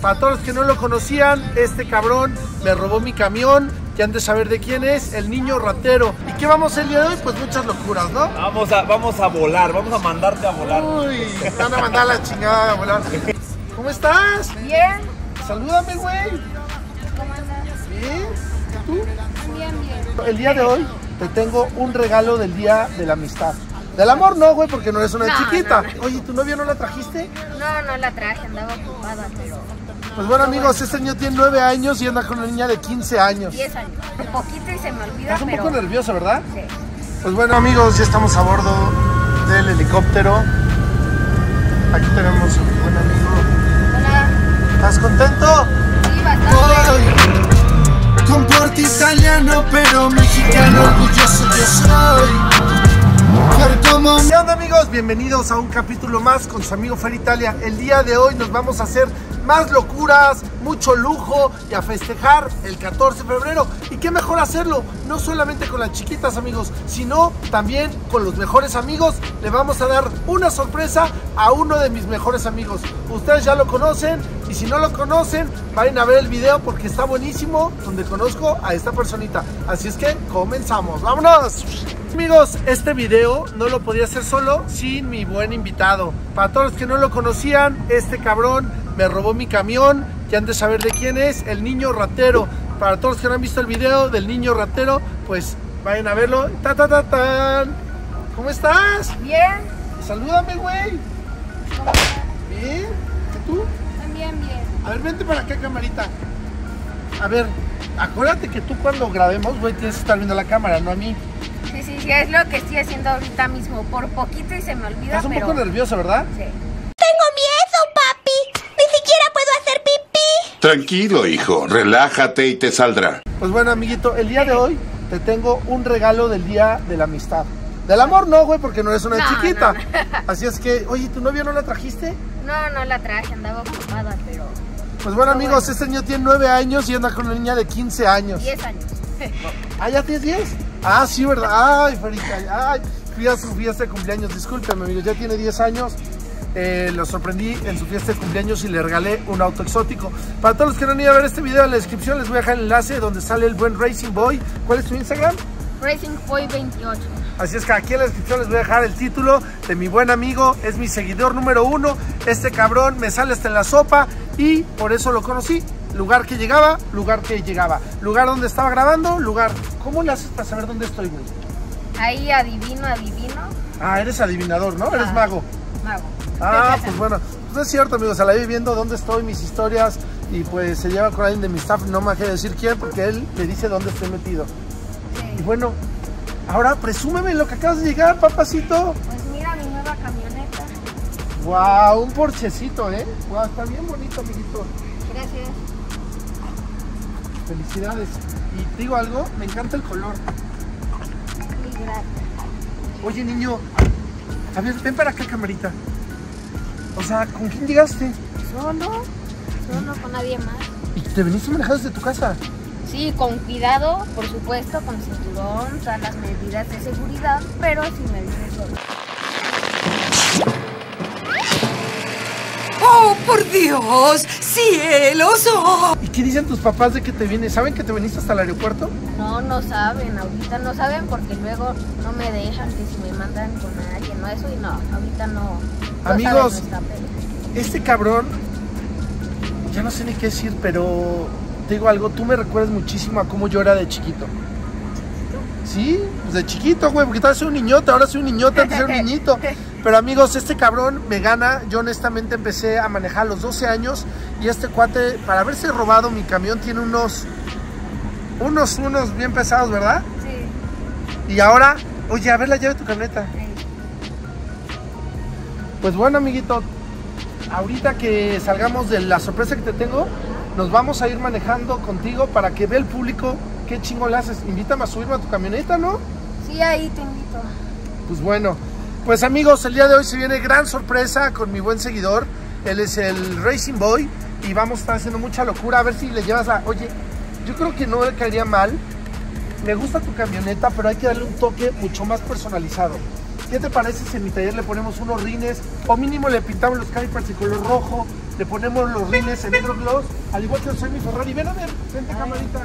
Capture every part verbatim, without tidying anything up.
Para todos los que no lo conocían, este cabrón me robó mi camión. Ya han de saber de quién es, el niño ratero. ¿Y qué vamos a hacer el día de hoy? Pues muchas locuras, ¿no? Vamos a, vamos a volar, vamos a mandarte a volar. Uy, te van a mandar la chingada a volar. ¿Cómo estás? Bien. Salúdame, güey. ¿Cómo andas? Bien. ¿Y tú? Bien, bien. El día de hoy te tengo un regalo del día de la amistad. Del amor no, güey, porque no eres una No, chiquita. no, no. Oye, ¿tu novia no la trajiste? No, no la traje, andaba ocupada, pero... Pues bueno, amigos, este niño tiene nueve años y anda con una niña de quince años. diez años. Un poquito y se me olvida, Estás un pero... poco nervioso, ¿verdad? Sí. Pues bueno, amigos, ya estamos a bordo del helicóptero. Aquí tenemos a mi buen amigo. Hola. ¿Estás contento? Sí, bastante. Con porte italiano, pero mexicano, orgulloso yo soy. ¿Qué onda, amigos? Bienvenidos a un capítulo más con su amigo Fer Italia. El día de hoy nos vamos a hacer más locuras, mucho lujo y a festejar el catorce de febrero. Y qué mejor hacerlo, no solamente con las chiquitas, amigos, sino también con los mejores amigos. Le vamos a dar una sorpresa a uno de mis mejores amigos. Ustedes ya lo conocen y si no lo conocen, vayan a ver el video porque está buenísimo, donde conozco a esta personita. Así es que comenzamos, ¡vámonos! Amigos, este video no lo podía hacer solo sin mi buen invitado. Para todos los que no lo conocían, este cabrón me robó mi camión. Ya han de saber de quién es, el niño ratero. Para todos los que no han visto el video del niño ratero, pues vayan a verlo. Ta, ta, ta, tan. ¿Cómo estás? Bien. Salúdame, güey. ¿Cómo estás? Bien. ¿Y tú? Bien, bien. A ver, vente para acá, camarita. A ver, acuérdate que tú cuando grabemos, güey, tienes que estar viendo la cámara, no a mí. Sí, sí, sí, es lo que estoy haciendo ahorita mismo. Por poquito y se me olvida, Estás un pero... poco nervioso, ¿verdad? Sí. Tengo miedo, papi. Ni siquiera puedo hacer pipí. Tranquilo, hijo, relájate y te saldrá. Pues bueno, amiguito, el día de hoy te tengo un regalo del día de la amistad. Del amor no, güey, porque no eres una No, chiquita. no, no. Así es que, oye, ¿tu novia no la trajiste? No, no la traje, andaba ocupada, pero... Pues bueno, No, amigos, bueno. este niño tiene nueve años y anda con una niña de quince años. diez años. ¿Ah, ya tienes diez? Ah, sí, ¿verdad? Ay, Ferita, ay, fui a su fiesta de cumpleaños, discúlpeme, amigos, ya tiene diez años. Eh, lo sorprendí en su fiesta de cumpleaños y le regalé un auto exótico. Para todos los que no han ido a ver este video, en la descripción les voy a dejar el enlace donde sale el buen Racing Boy. ¿Cuál es tu Instagram? Racing Boy veintiocho. Así es que aquí en la descripción les voy a dejar el título de mi buen amigo, es mi seguidor número uno. Este cabrón me sale hasta en la sopa y por eso lo conocí. Lugar que llegaba, lugar que llegaba. Lugar donde estaba grabando, lugar. ¿Cómo le haces para saber dónde estoy, güey? Ahí adivino, adivino. Ah, eres adivinador, ¿no? Eres Ah. mago. Mago. Ah, pues bueno, pues no es cierto, amigos, se la vi viendo dónde estoy, mis historias, y pues se lleva con alguien de mi staff, no me quiere decir quién, porque él me dice dónde estoy metido. Y Sí. bueno, ahora presúmeme lo que acabas de llegar, papacito. Pues mira mi nueva camioneta. Wow, un porchecito, ¿eh? Wow, está bien bonito, amiguito. Gracias. Felicidades. Y te digo algo, me encanta el color. Y gracias. Oye, niño, a ver, ven para acá, camarita. O sea, ¿con quién llegaste? Solo, solo con nadie más. ¿Y te veniste manejando desde tu casa? Sí, con cuidado, por supuesto, con cinturón, todas las medidas de seguridad, pero sí me vine solo. ¡Oh, por Dios! ¡Cielos! ¡Oh! ¿Y qué dicen tus papás de que te vienes? ¿Saben que te viniste hasta el aeropuerto? No, no saben, ahorita no saben porque luego no me dejan que si me mandan con alguien, no, eso y no, ahorita no. no Amigos, saben nuestra pena. este cabrón, ya no sé ni qué decir, pero te digo algo, tú me recuerdas muchísimo a cómo yo era de chiquito. Sí, pues de chiquito, güey, porque todavía soy un niñote, ahora soy un niñote, antes era un niñito. Pero amigos, este cabrón me gana. Yo honestamente empecé a manejar a los doce años y este cuate, para haberse robado mi camión, tiene unos, unos, unos bien pesados, ¿verdad? Sí. Y ahora, oye, a ver la llave de tu camioneta. Sí. Pues bueno, amiguito, ahorita que salgamos de la sorpresa que te tengo, nos vamos a ir manejando contigo para que vea el público qué chingo le haces. Invítame a subirme a tu camioneta, ¿no? Sí, ahí te invito. Pues bueno, pues amigos, el día de hoy se viene gran sorpresa con mi buen seguidor. Él es el Racing Boy y vamos a estar haciendo mucha locura. A ver si le llevas a... Oye, yo creo que no le caería mal. Me gusta tu camioneta, pero hay que darle un toque mucho más personalizado. ¿Qué te parece si en mi taller le ponemos unos rines o mínimo le pintamos los calipers de color rojo? le ponemos los rines en negro gloss, al igual que soy mi Ferrari. Ven a ver, vente camarita.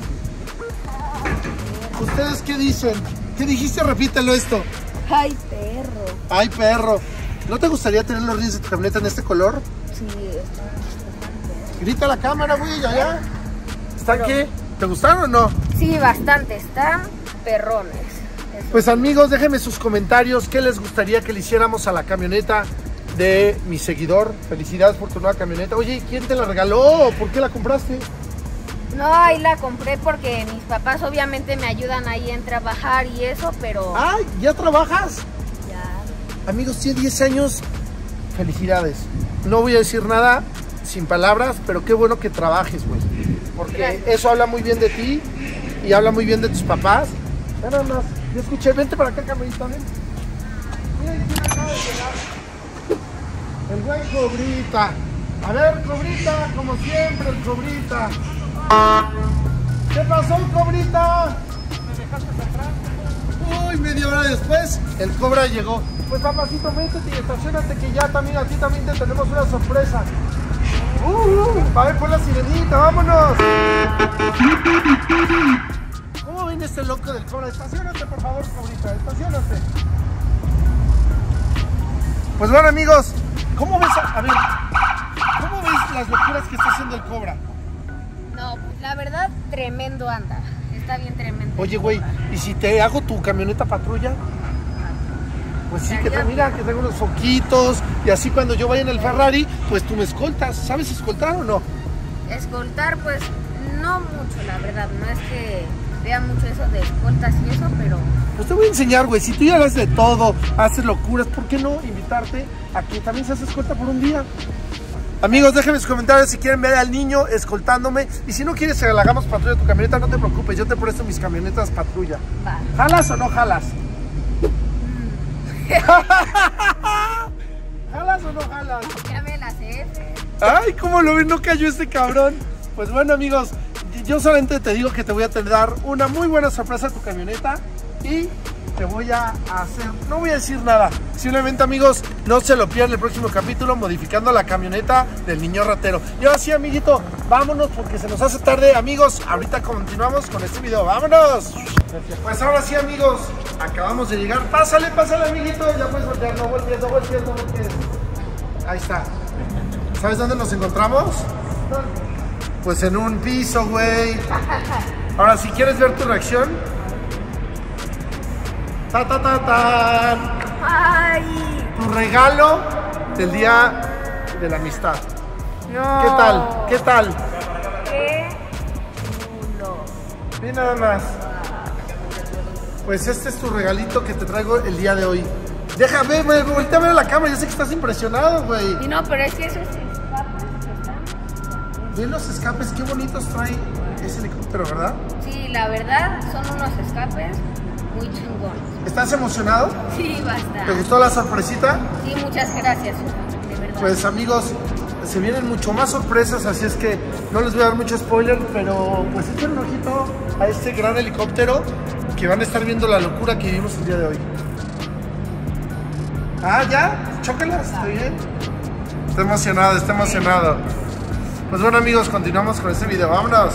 ¿Ustedes qué dicen? ¿Qué dijiste? Repítelo esto. Ay, perro. Ay, perro. ¿No te gustaría tener los rines de tu camioneta en este color? Sí, está, está Grita a la cámara, güey, allá. ¿Están qué? ¿Te gustaron o no? Sí, bastante, están perrones. Eso. Pues amigos, déjenme sus comentarios. ¿Qué les gustaría que le hiciéramos a la camioneta de mi seguidor? Felicidades por tu nueva camioneta. Oye, ¿quién te la regaló? ¿Por qué la compraste? No, ahí la compré porque mis papás obviamente me ayudan ahí en trabajar y eso, pero... ¡Ay! ¿Ya trabajas? Ya. Amigos, tiene diez años. Felicidades. No voy a decir nada sin palabras, pero qué bueno que trabajes, güey. Porque Gracias. eso habla muy bien de ti y habla muy bien de tus papás. Ya nada más. Yo escuché, vente para acá, camarita, ven. Mira, quién acaba de llegar. El buen Cobrita. A ver, Cobrita, como siempre, el Cobrita. ¿Qué pasó, Cobrita? ¿Me dejaste atrás? Uy, media hora después, el Cobra llegó. Pues papacito, métete y estacionate que ya también a ti también te tenemos una sorpresa. Uh, uh, a ver, pon la sirenita, vámonos. ¿Cómo viene este loco del Cobra? Estacionate, por favor, Cobrita, estacionate. Pues bueno, amigos, ¿cómo ves? A, a ver, ¿cómo ves las locuras que está haciendo el Cobra? No, la verdad, tremendo anda. Está bien tremendo. Oye, güey, ¿y si te hago tu camioneta patrulla? Pues sí, que te, mira, que tengo unos foquitos y así cuando yo vaya en el Ferrari, pues tú me escoltas. ¿Sabes escoltar o no? Escoltar, pues, no mucho, la verdad. No es que vea mucho eso de escoltas y eso, pero... Pues te voy a enseñar, güey. Si tú ya haces de todo, haces locuras, ¿por qué no invitarte a que también seas escolta por un día? Amigos, déjenme sus comentarios si quieren ver al niño escoltándome. Y si no quieres que le hagamos patrulla a tu camioneta, no te preocupes, yo te presto mis camionetas patrulla. Va. ¿Jalas o no jalas? ¿Jalas o no jalas? Ya me la sé. Ay, ¿cómo lo ven? No cayó este cabrón. Pues bueno, amigos, yo solamente te digo que te voy a dar una muy buena sorpresa a tu camioneta. Y te voy a hacer, no voy a decir nada. Simplemente, amigos, no se lo pierdan el próximo capítulo, modificando la camioneta del niño ratero. Y ahora sí, amiguito, vámonos porque se nos hace tarde. Amigos, ahorita continuamos con este video. ¡Vámonos! Pues ahora sí, amigos, acabamos de llegar. Pásale, pásale, amiguito. Ya puedes voltear, no voltees, no voltees, no voltees. Ahí está. ¿Sabes dónde nos encontramos? Pues en un piso, güey. Ahora, si quieres ver tu reacción. Ta, ta, ta, ta. ¡Ay! Tu regalo del día de la amistad. No. ¿Qué tal? ¿Qué tal? ¡Qué chulo! Bien, nada más. Pues este es tu regalito que te traigo el día de hoy. Déjame, güey, voltea a ver a la cámara. Yo sé que estás impresionado, güey. Y no, pero es que esos escapes están... Ven los escapes, qué bonitos trae ese helicóptero, ¿verdad? Sí, la verdad, son unos escapes muy chingones. ¿Estás emocionado? Sí, basta. ¿Te gustó la sorpresita? Sí, muchas gracias, de verdad. Pues amigos, se vienen mucho más sorpresas, así es que no les voy a dar mucho spoiler, pero pues echen un ojito a este gran helicóptero que van a estar viendo la locura que vivimos el día de hoy. Ah, ¿ya? Chócalas, ¿está bien? Está emocionado, está emocionado. Pues bueno, amigos, continuamos con este video, vámonos.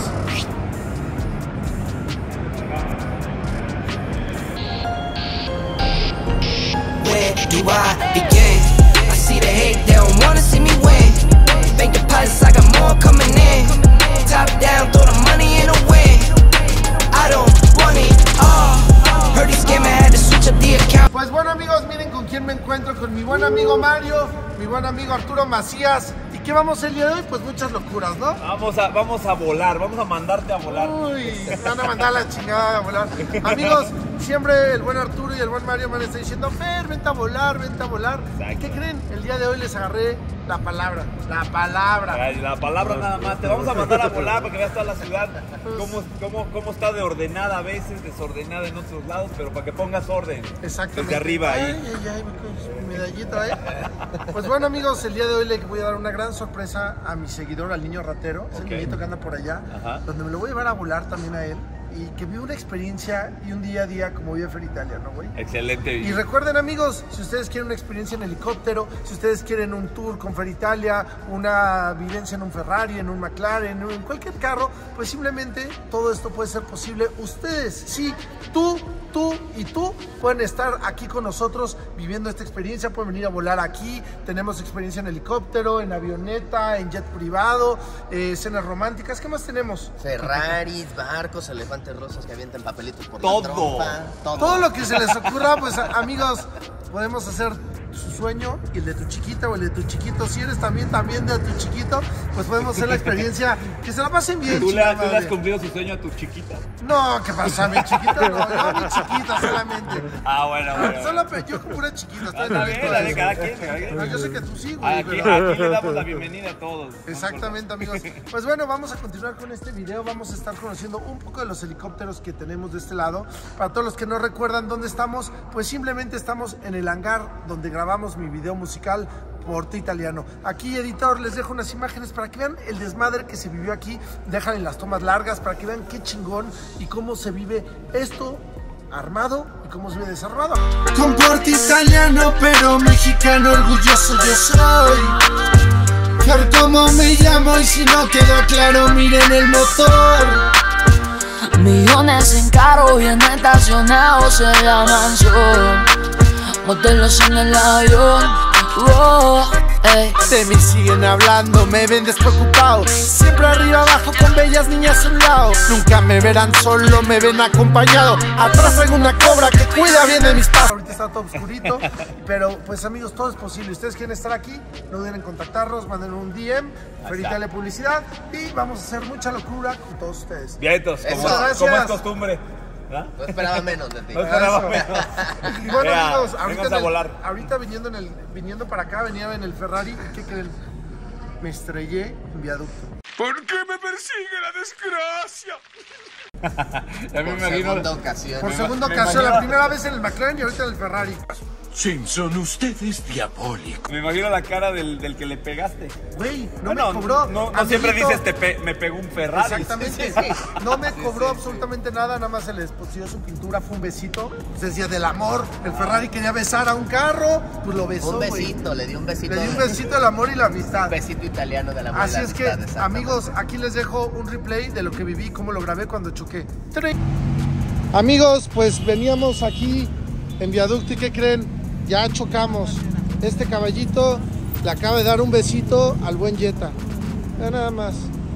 Where do I begin? I see the hate, they don't wanna see me win. Bank deposits, I got more coming in. Top down, throw the money in the wind. I don't want it all. Heard he scammer, had to switch up the account. Pues bueno, amigos, miren con quién me encuentro, con mi buen amigo Mario, mi buen amigo Arturo Macías. ¿Y qué vamos el día de hoy? Pues muchas locuras, ¿no? Vamos a, vamos a volar, vamos a mandarte a volar. Uy, me van a mandar la chingada a volar. Amigos, siempre el buen Arturo y el buen Mario me han estado diciendo, Fer, vente a volar, vente a volar. ¿Y qué creen? El día de hoy les agarré la palabra, la palabra. Ay, la palabra nada más, te vamos a mandar a volar para que veas toda la ciudad, cómo, cómo, cómo está de ordenada a veces, desordenada en otros lados, pero para que pongas orden. Exactamente. Desde arriba ahí. Ay, ay, ay, mi medallita, ¿eh? Pues bueno, amigos, el día de hoy le voy a dar una gran sorpresa a mi seguidor, al niño ratero. Es Ok. el niñito que anda por allá, Ajá. donde me lo voy a llevar a volar también a él. y que vive una experiencia y un día a día como vive Fer Italia, ¿no, güey? Excelente. Y recuerden, amigos, si ustedes quieren una experiencia en helicóptero, si ustedes quieren un tour con Fer Italia, una vivencia en un Ferrari, en un McLaren, en cualquier carro, pues simplemente todo esto puede ser posible. Ustedes, sí, tú, tú y tú pueden estar aquí con nosotros viviendo esta experiencia, pueden venir a volar aquí. Tenemos experiencia en helicóptero, en avioneta, en jet privado, eh, escenas románticas. ¿Qué más tenemos? Ferraris, barcos, elefantes rosas que avientan papelitos por Todo. la trompa. Todo. Todo lo que se les ocurra, pues amigos, podemos hacer su sueño y el de tu chiquita o el de tu chiquito. Si eres también también de tu chiquito, pues podemos hacer la experiencia que se la pasen bien. ¿Tú le, ¿Tú le has madre. cumplido su sueño a tu chiquita? No, ¿qué pasa? Mi chiquita no, yo a mi chiquita solamente. Ah, bueno, bueno. Solo pe- yo con pura chiquita. Ah, estoy está en el bien, momento la de de eso. cada quien, cada quien. No, yo sé que tú sí, güey. Aquí, pero- aquí le damos la bienvenida a todos. Exactamente, amigos. Pues bueno, vamos a continuar con este video. Vamos a estar conociendo un poco de los helicópteros que tenemos de este lado. Para todos los que no recuerdan dónde estamos, pues simplemente estamos en el hangar donde grabamos mi video musical Porte Italiano. Aquí, editor, les dejo unas imágenes para que vean el desmadre que se vivió aquí. Déjale las tomas largas para que vean qué chingón y cómo se vive esto armado y cómo se vive desarmado. Con Porte Italiano, pero mexicano orgulloso yo soy. Por cómo me llamo y si no quedó claro, miren el motor. Millones en carro bien estacionados en la mansión, modelos en el avión, oh, ey. De mí siguen hablando, me ven despreocupado. Siempre arriba abajo con bellas niñas a un lado. Nunca me verán solo, me ven acompañado. Atrás traigo una cobra que cuida bien de mis pasos. Ahorita está todo oscurito, pero pues amigos, todo es posible. Ustedes quieren estar aquí, no duden en contactarnos, manden un D M, Fer Italia Publicidad, y vamos a hacer mucha locura con todos ustedes. Vientos, como, Eso, como es gracias. costumbre. ¿Ah? No esperaba menos de ti. No esperaba Eso. menos. Y bueno, Vea, amigos, ahorita, vengas en a el- volar. ahorita viniendo, en el, viniendo para acá, venía en el Ferrari. ¿Y qué creen? Me estrellé en viaducto. ¿Por qué me persigue la desgracia? Ya me Por imagino. segunda ocasión. Por Me- segunda me ocasión, la imagino- primera vez en el McLaren y ahorita en el Ferrari. Simpson, usted es diabólico. Me imagino la cara del, del que le pegaste. Güey, no Bueno, me cobró. No, no siempre amiguito. dices te pe- me pegó un Ferrari. Exactamente. Sí, sí, sí. No me Sí, cobró sí, absolutamente nada, nada más se le desposió su pintura, fue un besito. Se decía del amor. El Ferrari quería besar a un carro, pues lo besó. Un güey. besito, le di un besito. Le di un besito del amor y la amistad. Un besito italiano de la Así buena es que, amistad, exacto. amigos, aquí les dejo un replay de lo que viví, cómo lo grabé cuando choqué. Amigos, pues veníamos aquí en viaducto y ¿qué creen? Ya chocamos. Este caballito le acaba de dar un besito al buen Jetta. Ya nada más.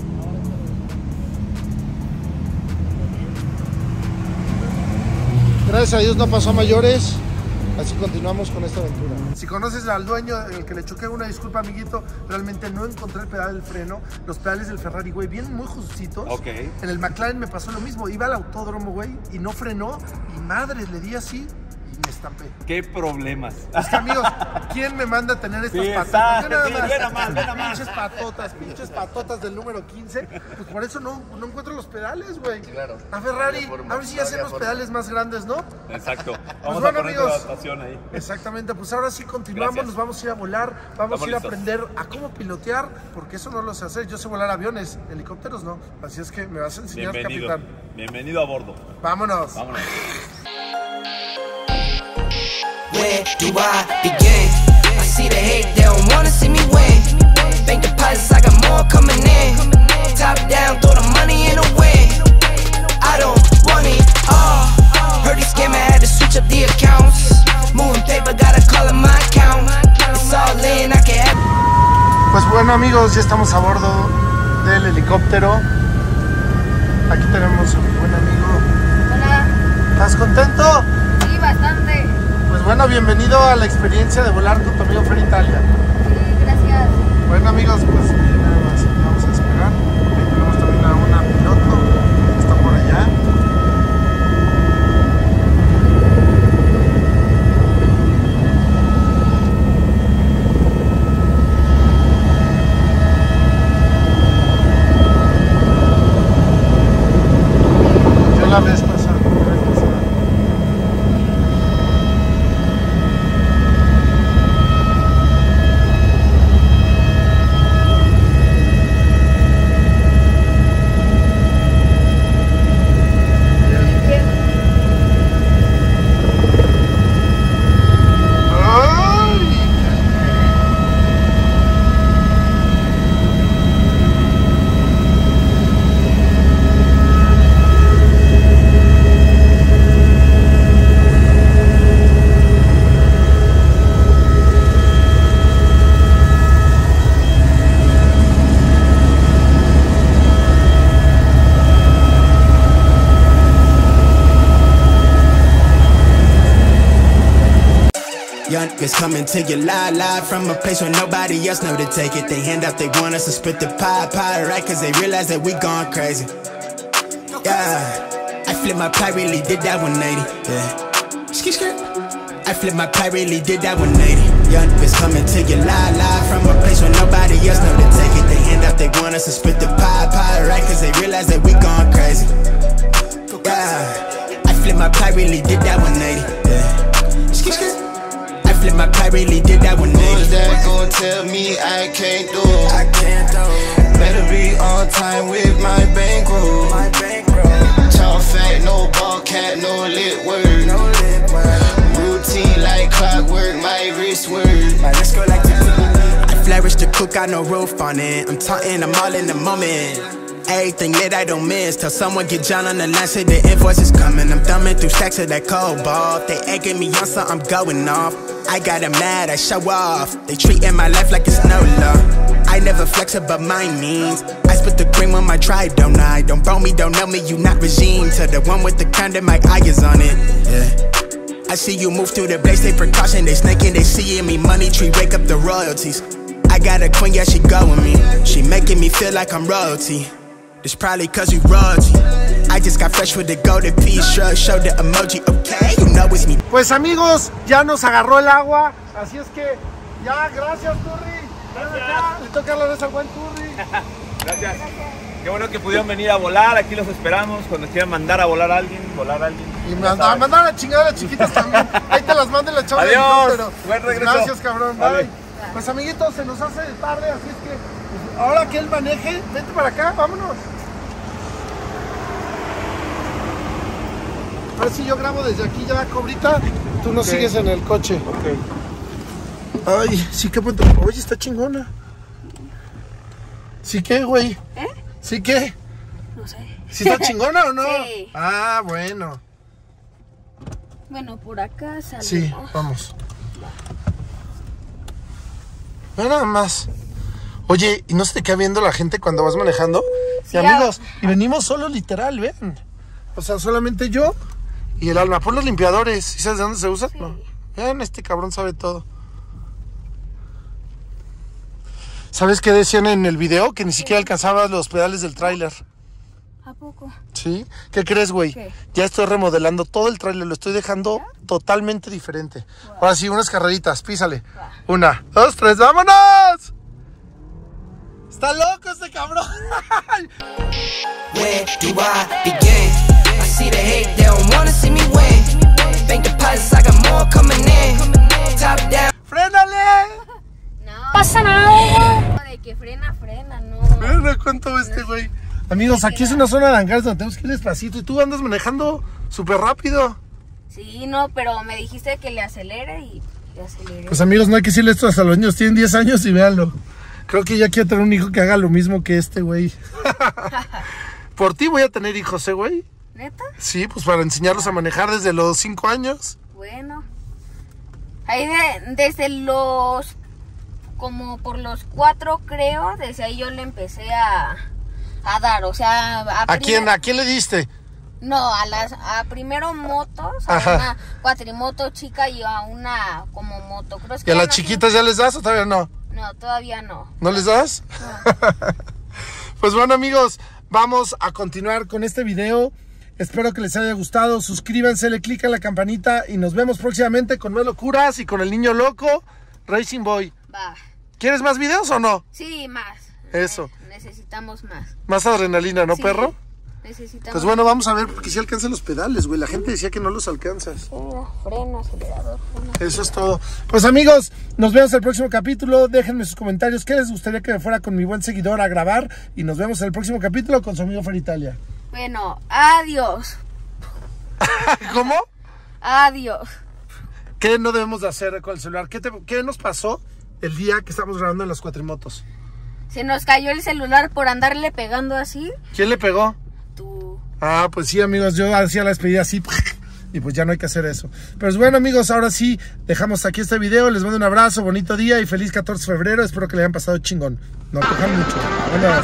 Gracias a Dios no pasó a mayores. Así continuamos con esta aventura. Si conoces al dueño, el que le choqué, una disculpa, amiguito. Realmente no encontré el pedal del freno. Los pedales del Ferrari, güey, vienen muy justitos. Ok. En el McLaren me pasó lo mismo. Iba al autódromo, güey, y no frenó. Y madre, le di así y me estampé. Qué problemas. Es que, amigos, ¿quién me manda a tener estas Sí, patotas? exacto, Yo nada sí, ve nada más, ve nada más. Pinches patotas, pinches patotas del número quince. Pues por eso no, no encuentro los pedales, güey. Claro. A Ferrari, No había forma, a ver si no hacen había los forma. pedales más grandes, ¿no? Exacto. Vamos Pues a bueno, poner tu amigos. adaptación ahí. Exactamente, pues ahora sí continuamos, Gracias. nos vamos a ir a volar, vamos Estamos a ir a listos. aprender a cómo pilotear, porque eso no lo sé hacer, yo sé volar aviones, helicópteros no, así es que me vas a enseñar, Bienvenido. capitán. Bienvenido a bordo. Vámonos. Vámonos. Where do I begin? I see the hate, they don't wanna see me win. Bank deposits, I got more coming in. Top down, throw the money in the wind. I don't want it all. Heard he scammer, had to switch up the accounts. Moving paper, gotta call in my account. It's all in, I can have. Pues bueno, amigos, ya estamos a bordo del helicóptero. Aquí tenemos a mi buen amigo. Hola, ¿Estás contento? sí, bastante. Pues bueno, bienvenido a la experiencia de volar con tu amigo Fer Italia. Sí, gracias. Bueno, amigos, pues nada más, vamos a esperar. Ahí tenemos también a una piloto que está por allá. Yo la vez pasada, la vez pasada. It's coming to you live, live from a place where nobody else know to take it. They hand out, they want us to split the pie, pie, right? Cause they realize that we gone crazy. Yeah, I flipped my pie, really did that one eighty. Yeah, ski skirt. I flipped my pie, really did that one eighty. Young bitch coming to you live, live from a place where nobody else know to take it. They hand out, they want us to split the pie, pie, right? Cause they realize that we gone crazy. Yeah, I flipped my pie, really did that one eighty. Yeah, ski skirt. I flipped my pie, really did that one eighty. Who's that gon' tell me I can't do it? I can't do it. Better be on time with my bankroll. My bankroll. Talk fat, no ball cat, no lit word. No lip word. Routine like clockwork, my wrist word. My let's go like this. I flourish the cook, got no roof on it. I'm taunting, I'm all in the moment. Everything lit, I don't miss. Tell someone get John on the line, say the invoice is coming. I'm thumbing through stacks of that cold ball. They egging me on, so I'm going off. I got them mad, I show off. They treating my life like it's no law. I never flex above my means. I spit the cream on my tribe, don't I? Don't bro me, don't know me, you not regime. To the one with the condom, my eye is on it. Yeah. I see you move through the blaze, they precaution. They snaking, they seeing me. Money tree, wake up the royalties. I got a queen, yeah, she go with me. She making me feel like I'm royalty. It's probably cause we royalty. I just got fresh with the golden piece. Shrug, show the emoji, okay, you know it's me. Pues amigos, ya nos agarró el agua. Así es que, ya, gracias Turri. Gracias. Le toca la vez al buen Turri. Gracias. Qué bueno que pudieron venir a volar, aquí los esperamos. Cuando quieran mandar a volar a alguien, volar a alguien. Y mandar, mandar a la chingada a las chiquitas también. Ahí te las mando en la chava. Adiós, buen regreso. Gracias cabrón, Vale. bye. Pues amiguitos, se nos hace tarde, así es que pues, ahora que él maneje, vente para acá, vámonos. A ver si yo grabo desde aquí ya, Cobrita. Tú no okay. Sigues en el coche. Ok. Ay, sí que bueno. Oye, está chingona. ¿Sí qué, güey? ¿Eh? ¿Sí qué? No sé. ¿Sí está chingona o no? Sí. Ah, bueno. Bueno, por acá salimos. Sí, vamos. No, nada más. Oye, ¿y no se te queda viendo la gente cuando vas manejando? Sí, y amigos, ya. Y venimos solo literal, vean. O sea, solamente yo y el alma. Pon los limpiadores. ¿Y sabes de dónde se usan? Sí. No. Vean, este cabrón sabe todo. ¿Sabes qué decían en el video? Que ni sí. siquiera alcanzaba los pedales del tráiler. ¿A poco? ¿Sí? ¿Qué crees, güey? ¿Qué? Ya estoy remodelando todo el tráiler. Lo estoy dejando ¿ya? totalmente diferente. Wow. Ahora sí, unas carreritas. Písale. Wow. Una, dos, tres, ¡vámonos! ¡Está loco este cabrón! Where do I begin? I see the hate, they don't wanna see me win. Bank deposits, I got more coming in. Top down. ¡Frénale! No. Pasa nada. De que frena, frena, no. Mira cuánto va este güey. Amigos, aquí es una zona de hangares donde tenemos que ir despacito. Y tú andas manejando súper rápido. Sí, no, pero me dijiste que le acelere y le aceleré. Pues amigos, no hay que decirle esto hasta los niños. Tienen diez años y véanlo. Creo que ya quiero tener un hijo que haga lo mismo que este güey. Por ti voy a tener hijos, ¿eh, güey? ¿Neta? Sí, pues para enseñarlos a manejar desde los cinco años. Bueno. Ahí de, desde los... Como por los cuatro, creo. Desde ahí yo le empecé a... A dar, o sea... ¿A, ¿A quién? ¿A quién le diste? No, a las... A primero motos. A Ajá. Una cuatrimoto chica y a una como motocross. ¿Y a las chiquitas ya les das o todavía no? No, todavía no. ¿No les das? No. Pues bueno, amigos, vamos a continuar con este video. Espero que les haya gustado. Suscríbanse, le clican la campanita y nos vemos próximamente con más locuras y con el niño loco, Racing Boy. Va. ¿Quieres más videos o no? Sí, más. Eso. Necesitamos más. Más adrenalina, ¿no, sí, perro? Necesitamos. Pues bueno, vamos a ver porque si alcanzan los pedales, güey. La gente decía que no los alcanzas. Freno, freno, acelerador. Freno. Eso es todo. Pues amigos, nos vemos en el próximo capítulo. Déjenme sus comentarios. ¿Qué les gustaría que me fuera con mi buen seguidor a grabar? Y nos vemos en el próximo capítulo con su amigo Feritalia. Bueno, adiós. ¿Cómo? Adiós. ¿Qué no debemos de hacer con el celular? ¿Qué, te, qué nos pasó el día que estamos grabando en las cuatrimotos? Se nos cayó el celular por andarle pegando así. ¿Quién le pegó? Tú. Ah, pues sí, amigos, yo hacía la despedida así y pues ya no hay que hacer eso. Pero bueno, amigos, ahora sí, dejamos aquí este video. Les mando un abrazo, bonito día y feliz catorce de febrero. Espero que le hayan pasado chingón. Nos cojan mucho. Buenas.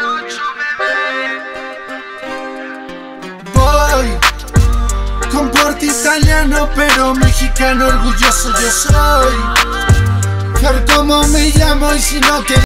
Voy, compórtate. pasaporte italiano, pero mexicano orgulloso yo soy. Por cómo me llamo y si no que